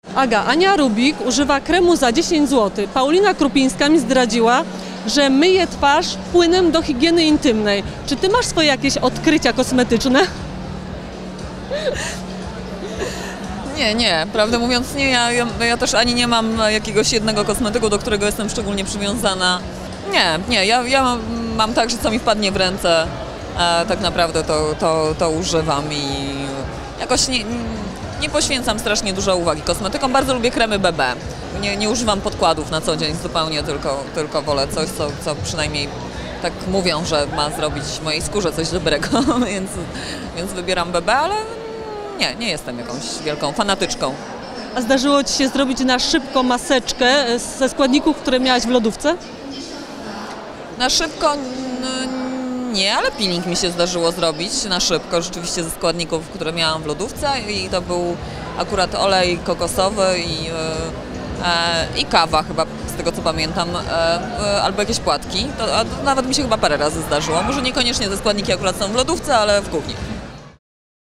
Aga, Ania Rubik używa kremu za 10 zł. Paulina Krupińska mi zdradziła, że myje twarz płynem do higieny intymnej. Czy ty masz swoje jakieś odkrycia kosmetyczne? Nie, prawdę mówiąc nie, ja też ani nie mam jakiegoś jednego kosmetyku, do którego jestem szczególnie przywiązana. Nie, ja mam tak, że co mi wpadnie w ręce, tak naprawdę to używam i jakoś nie poświęcam strasznie dużo uwagi kosmetykom. Bardzo lubię kremy BB. Nie używam podkładów na co dzień zupełnie, tylko wolę coś, co przynajmniej tak mówią, że ma zrobić mojej skórze coś dobrego, więc wybieram BB, ale nie jestem jakąś wielką fanatyczką. A zdarzyło ci się zrobić na szybko maseczkę ze składników, które miałaś w lodówce? Na szybko nie, ale peeling mi się zdarzyło zrobić na szybko, rzeczywiście ze składników, które miałam w lodówce i to był akurat olej kokosowy i kawa chyba, z tego co pamiętam, albo jakieś płatki. To nawet mi się chyba parę razy zdarzyło. Może niekoniecznie te składniki akurat są w lodówce, ale w kuchni.